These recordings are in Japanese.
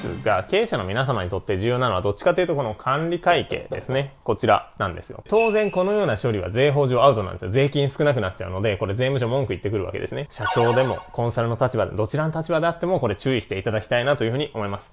ですが、経営者の皆様にとって重要なのはどっちかというとこの管理会計ですね。こちらなんですよ。当然このような処理は税法上アウトなんですよ。税金少なくなっちゃうので、これ税務署文句言ってくるわけですね。社長でもコンサルの立場でどちらの立場であってもこれ注意していただきたいなというふうに思います。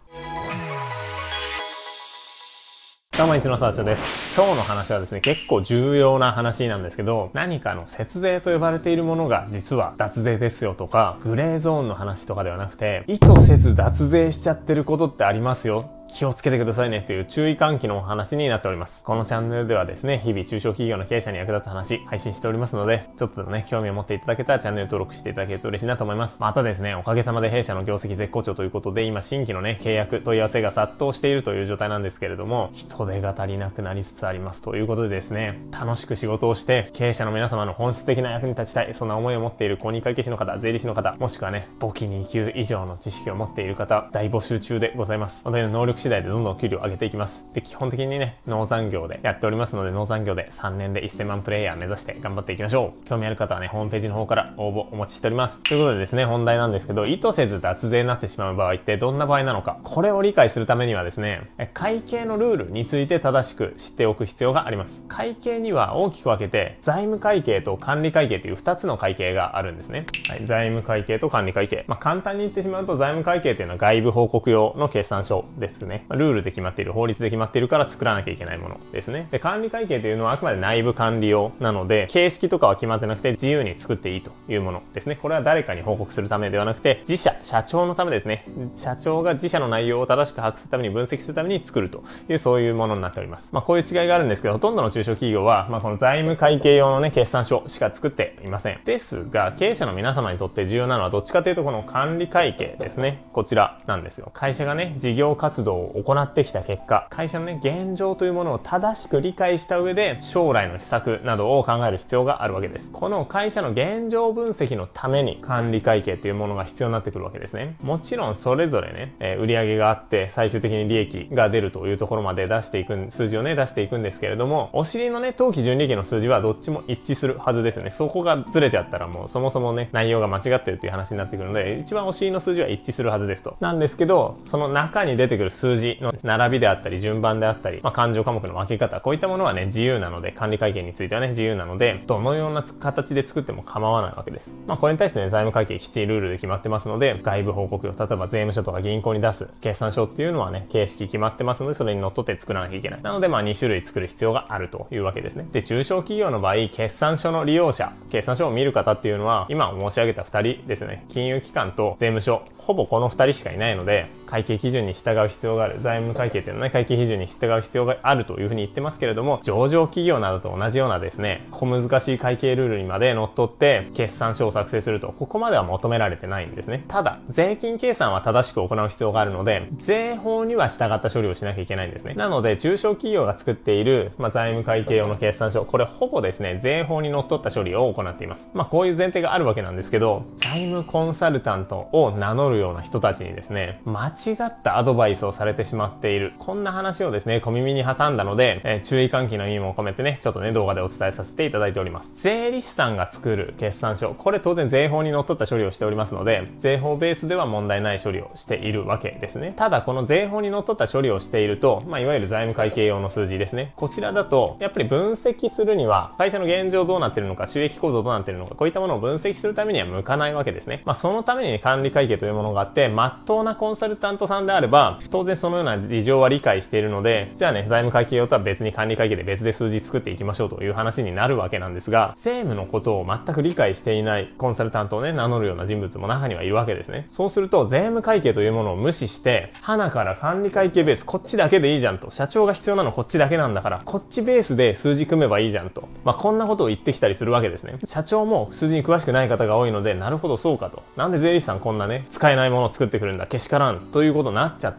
どうも、いつの社長です。今日の話はですね、結構重要な話なんですけど、何かの節税と呼ばれているものが実は脱税ですよとか、グレーゾーンの話とかではなくて、意図せず脱税しちゃってることってありますよ。気をつけてくださいねという注意喚起のお話になっております。このチャンネルではですね、日々中小企業の経営者に役立つ話、配信しておりますので、ちょっとね、興味を持っていただけたらチャンネル登録していただけると嬉しいなと思います。またですね、おかげさまで弊社の業績絶好調ということで、今新規のね、契約、問い合わせが殺到しているという状態なんですけれども、人手が足りなくなりつつありますということでですね、楽しく仕事をして、経営者の皆様の本質的な役に立ちたい、そんな思いを持っている公認会計士の方、税理士の方、もしくはね、簿記2級以上の知識を持っている方、大募集中でございます。本当に能力次第でどんどん給料上げていきます。で、基本的にね、農残業でやっておりますので、農残業で3年で1000万プレイヤー目指して頑張っていきましょう。興味ある方はね、ホームページの方から応募お待ちしております。ということでですね、本題なんですけど、意図せず脱税になってしまう場合ってどんな場合なのか。これを理解するためにはですね、会計のルールについて正しく知っておく必要があります。会計には大きく分けて、財務会計と管理会計という2つの会計があるんですね。はい、財務会計と管理会計。簡単に言ってしまうと、財務会計というのは外部報告用の決算書ですね。ルールで決まっている、法律で決まっているから作らなきゃいけないものですね。で、管理会計というのはあくまで内部管理用なので、形式とかは決まってなくて自由に作っていいというものですね。これは誰かに報告するためではなくて、社長のためですね。社長が自社の内容を正しく把握するために分析するために作るという、そういうものになっております。こういう違いがあるんですけど、ほとんどの中小企業は、この財務会計用のね、決算書しか作っていません。ですが、経営者の皆様にとって重要なのはどっちかというとこの管理会計ですね。こちらなんですよ。会社がね、事業活動を行ってきた結果、会社のね、現状というものを正しく理解した上で将来の施策などを考える必要があるわけです。この会社の現状分析のために管理会計というものが必要になってくるわけですね。もちろんそれぞれね、売上があって最終的に利益が出るというところまで出していく数字をね出していくんですけれども、お尻のね当期純利益の数字はどっちも一致するはずですよね。そこがずれちゃったらもうそもそもね内容が間違ってるっていう話になってくるので、一番お尻の数字は一致するはずですと。なんですけど、その中に出てくる数字の並びであったり順番であったり、勘定科目の分け方、こういったものはね自由なので、管理会計についてはね自由なので、どのような形で作っても構わないわけです。これに対してね財務会計きっちりルールで決まってますので、外部報告用、例えば税務署とか銀行に出す決算書っていうのはね形式決まってますので、それにのっとって作らなきゃいけない。なので2種類作る必要があるというわけですね。で、中小企業の場合、決算書の利用者、決算書を見る方っていうのは今申し上げた2人ですね。金融機関と税務署、ほぼこの2人しかいないので、会計基準に従う必要がある。財務会計っていうのはね、会計基準に従う必要があるというふうに言ってますけれども、上場企業などと同じようなですね、小難しい会計ルールにまでのっとって決算書を作成すると、ここまでは求められてないんですね。ただ、税金計算は正しく行う必要があるので、税法には従った処理をしなきゃいけないんですね。なので、中小企業が作っている、財務会計用の決算書、これほぼですね、税法にのっとった処理を行っています。こういう前提があるわけなんですけど、財務コンサルタントを名乗るような人たちにですね、間違ったアドバイスをされてしまっている。こんな話をですね、小耳に挟んだので、注意喚起の意味も込めてね、ちょっとね、動画でお伝えさせていただいております。税理士さんが作る決算書、これ当然税法にのっとった処理をしておりますので、税法ベースでは問題ない処理をしているわけですね。ただ、この税法にのっとった処理をしていると、いわゆる財務会計用の数字ですね。こちらだと、やっぱり分析するには、会社の現状どうなってるのか、収益構造どうなってるのか、こういったものを分析するためには向かないわけですね。そのために管理会計というものがあって、真っ当なコンサルタントさんであれば、当然そのような事情は理解しているので、じゃあね、財務会計用とは別に管理会計で別で数字作っていきましょうという話になるわけなんですが、税務のことを全く理解していないコンサルタントをね、名乗るような人物も中にはいるわけですね。そうすると、税務会計というものを無視して、鼻から管理会計ベース、こっちだけでいいじゃんと。社長が必要なのこっちだけなんだから、こっちベースで数字組めばいいじゃんと。こんなことを言ってきたりするわけですね。社長も数字に詳しくない方が多いので、なるほどそうかと。なんで税理士さんこんなね、使えないものを作ってくるんだ、けしからんということになっちゃってるんですけ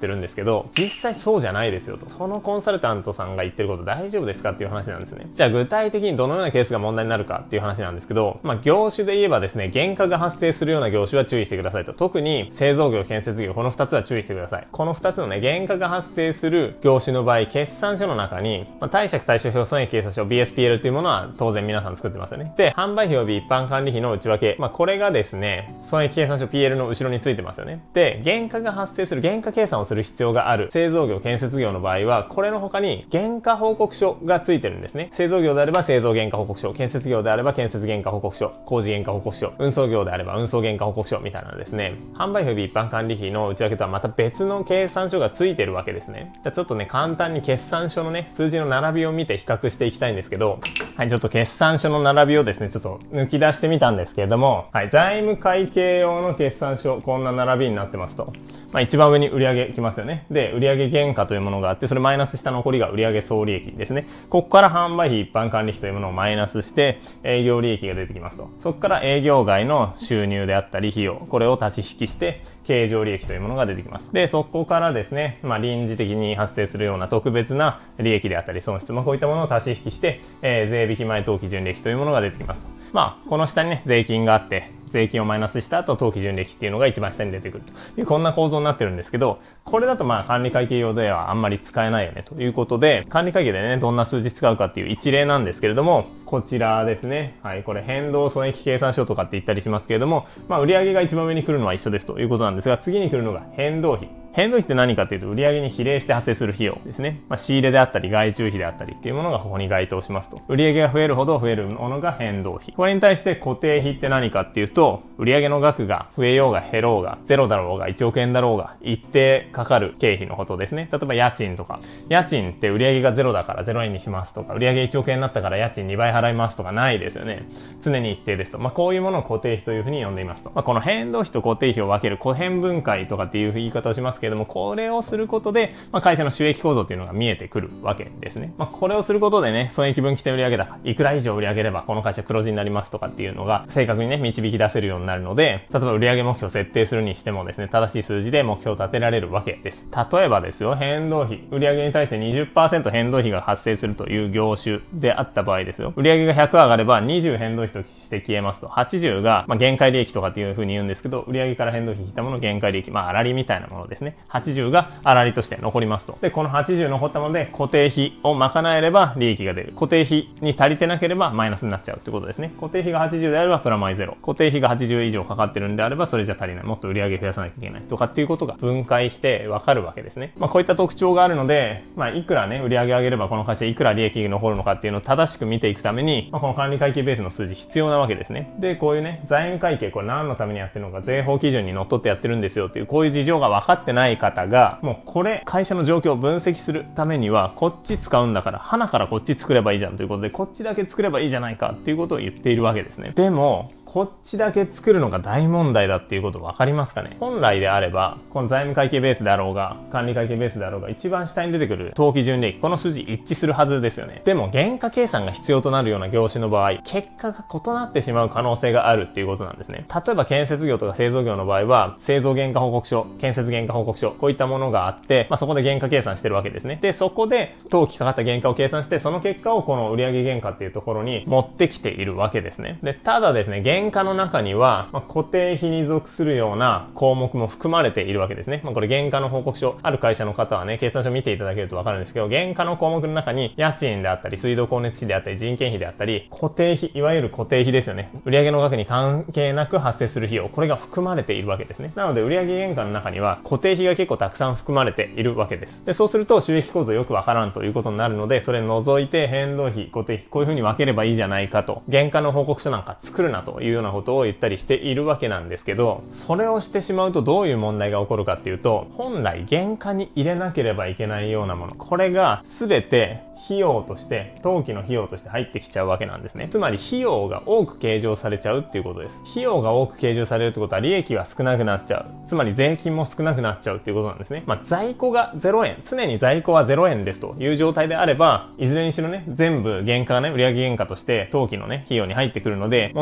けど、実際そうじゃないですよと。そのコンサルタントさんが言ってること大丈夫ですかっていう話なんですね。じゃあ具体的にどのようなケースが問題になるかっていう話なんですけど、業種で言えばですね、原価が発生するような業種は注意してくださいと。特に製造業、建設業、この2つは注意してください。この2つのね、原価が発生する業種の場合、決算書の中に、貸借対照表、損益計算書、BSPL というものは当然皆さん作ってますよね。で、販売費及び一般管理費の内訳、これがですね、損益計算書 PL の後ろについてますよね。で、原価が発生する原価計算をする必要がある製造業、建設業の場合は、これの他に原価報告書がついてるんですね。製造業であれば製造原価報告書、建設業であれば建設原価報告書、工事原価報告書、運送業であれば運送原価報告書みたいなですね、販売費及び一般管理費の内訳とはまた別の計算書がついてるわけですね。じゃあちょっとね、簡単に決算書のね、数字の並びを見て比較していきたいんですけど、はい、ちょっと決算書の並びをですね、ちょっと抜き出してみたんですけれども、はい、財務会計用の決算書、こんな並びになってますと。一番上に売上来ますよね。で、売上原価というものがあって、それマイナスした残りが売上総利益ですね。ここから販売費一般管理費というものをマイナスして、営業利益が出てきますと。そこから営業外の収入であったり費用、これを足し引きして、経常利益というものが出てきます。で、そこからですね、臨時的に発生するような特別な利益であったり損失、こういったものを足し引きして、税引き前当期純利益というものが出てきますと。この下にね、税金があって、税金をマイナスした後、当期純利益っていうのが一番下に出てくるという、こんな構造になってるんですけど、これだと管理会計用ではあんまり使えないよねということで、管理会計でね、どんな数字使うかっていう一例なんですけれども、こちらですね。はい、これ変動損益計算書とかって言ったりしますけれども、売上が一番上に来るのは一緒ですということなんですが、次に来るのが変動費。変動費って何かというと、売上に比例して発生する費用ですね。仕入れであったり、外注費であったりっていうものがここに該当しますと。売上が増えるほど増えるものが変動費。これに対して固定費って何かっていうと、売上の額が増えようが減ろうが、ゼロだろうが1億円だろうが、一定かかる経費のことですね。例えば家賃とか。家賃って売上がゼロだから0円にしますとか、売上1億円になったから家賃2倍払いますとかないですよね。常に一定ですと。こういうものを固定費というふうに呼んでいますと。この変動費と固定費を分ける小変分解とかっていう言い方をしますけれども、これをすることで、会社の収益構造っていうのが見えてくるわけですね。これをすることでね、損益分岐点売上高、いくら以上売上げればこの会社黒字になりますとかっていうのが正確にね、導き出せるようになるので、例えば売上目標設定するにしてもですね、正しい数字で目標を立てられるわけです。例えばですよ、変動費。売上に対して 20% 変動費が発生するという業種であった場合ですよ。売上が100上がれば20変動費として消えますと。80が、限界利益とかっていう風に言うんですけど、売上から変動費引いたもの限界利益。粗利みたいなものですね。80が粗利として残りますと。で、この80残ったもので固定費を賄えれば利益が出る。固定費に足りてなければマイナスになっちゃうってことですね。固定費が80であればプラマイゼロ。固定費が80以上かかってるんであればそれじゃ足りない。もっと売上増やさなきゃいけないとかっていうことが分解してわかるわけですね。こういった特徴があるので、いくらね、売上上げればこの会社いくら利益が残るのかっていうのを正しく見ていくために、この管理会計ベースの数字必要なわけですね。で、こういうね、財務会計、これ何のためにやってるのか、税法基準にのっとってやってるんですよっていう、こういう事情が分かってない方が、もうこれ、会社の状況を分析するためには、こっち使うんだから、花からこっち作ればいいじゃんということで、こっちだけ作ればいいじゃないかっていうことを言っているわけですね。でも、こっちだけ作るのが大問題だっていうこと分かりますかね。本来であれば、この財務会計ベースであろうが、管理会計ベースであろうが、一番下に出てくる当期純利益、この数字一致するはずですよね。でも、原価計算が必要となるような業種の場合、結果が異なってしまう可能性があるっていうことなんですね。例えば、建設業とか製造業の場合は、製造原価報告書、建設原価報告書、こういったものがあって、そこで原価計算してるわけですね。で、そこで、当期かかった原価を計算して、その結果をこの売上原価っていうところに持ってきているわけですね。で、ただですね、原価の中には、固定費に属するような項目も含まれているわけですね。これ原価の報告書、ある会社の方はね、計算書見ていただけるとわかるんですけど、原価の項目の中に家賃であったり、水道光熱費であったり、人件費であったり、固定費、いわゆる固定費ですよね。売上の額に関係なく発生する費用、これが含まれているわけですね。なので、売上原価の中には固定費が結構たくさん含まれているわけです。で、そうすると収益構造よくわからんということになるので、それ除いて変動費、固定費、こういう風に分ければいいじゃないかと、原価の報告書なんか作るなというようなことを言ったりしているわけなんですけど、それをしてしまうとどういう問題が起こるかっていうと、本来原価に入れなければいけないようなもの、これが全て費用として、当期の費用として入ってきちゃうわけなんですね。つまり費用が多く計上されちゃうっていうことです。費用が多く計上されるってことは利益は少なくなっちゃう。つまり税金も少なくなっちゃうっていうことなんですね。在庫が0円、常に在庫は0円ですという状態であれば、いずれにしろね、全部原価がね、売上原価として当期のね、費用に入ってくるので問題ないかもしれ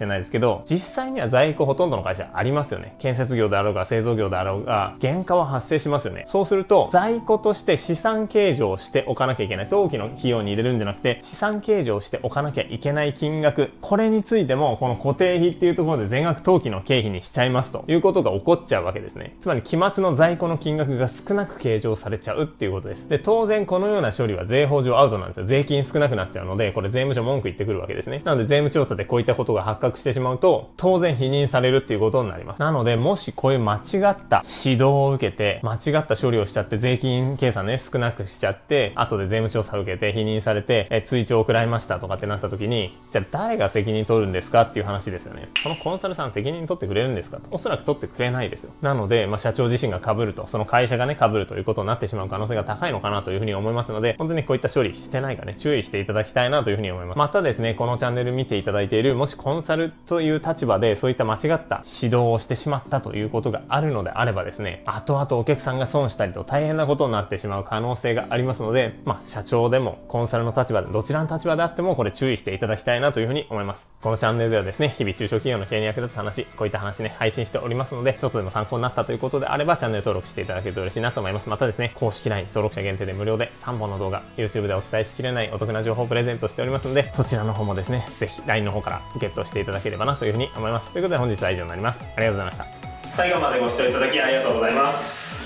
れないですけど、実際には在庫ほとんどの会社ありますよね。建設業であろうが製造業であろうが、原価は発生しますよね。そうすると、在庫として資産計上しておかなきゃいけない。当期の費用に入れるんじゃなくて、資産計上しておかなきゃいけない金額。これについても、この固定費っていうところで全額当期の経費にしちゃいますということが起こっちゃうわけですね。つまり、期末の在庫の金額が少なく計上されちゃうっていうことです。で、当然このような処理は税法上アウトなんですよ。税金少なくなっちゃうので、これ税務署文句言ってくるわけですね。なので、税務調査でこういったことが発覚してしまうと、当然否認されるっていうことになります。なので、もしこういう間違った指導を受けて、間違った処理をしちゃって、税金計算ね、少なくしちゃって、後で税務調査を受けて否認されて、追徴を食らいましたとかってなった時に、じゃあ誰が責任取るんですかっていう話ですよね。そのコンサルさん責任取ってくれるんですかと。おそらく取ってくれないですよ。なので、社長自身が被ると、その会社がね、被るということになってしまう可能性が高いのかなというふうに思いますので、本当にこういった処理してないかね、注意していただきたいなというふうに思います。またですね、このチャンネル見ていただいている、もしコンサルという立場で、そういった間違った指導をしてしまったということがあるのであればですね、後々お客さんが損したりと大変なことになってしまう可能性がありますので、社長でもコンサルの立場で、どちらの立場であってもこれ注意していただきたいなというふうに思います。このチャンネルではですね、日々中小企業の経営に役立つ話、こういった話ね、配信しておりますので、ちょっとでも参考になったということであれば、チャンネル登録していただけると嬉しいなと思います。またですね、公式 LINE 登録者限定で無料で3本の動画、YouTube でお伝えしきれないお得な情報をプレゼントしておりますので、そちらの方もですね、ぜひ LINE の方からゲットしていただければなというふうに思います。ということで本日は以上になります。ありがとうございました。最後までご視聴いただきありがとうございます。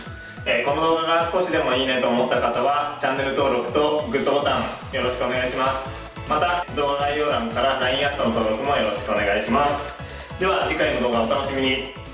この動画が少しでもいいねと思った方は、チャンネル登録とグッドボタンよろしくお願いします。また、動画概要欄から LINE アットの登録もよろしくお願いします。では次回の動画お楽しみに。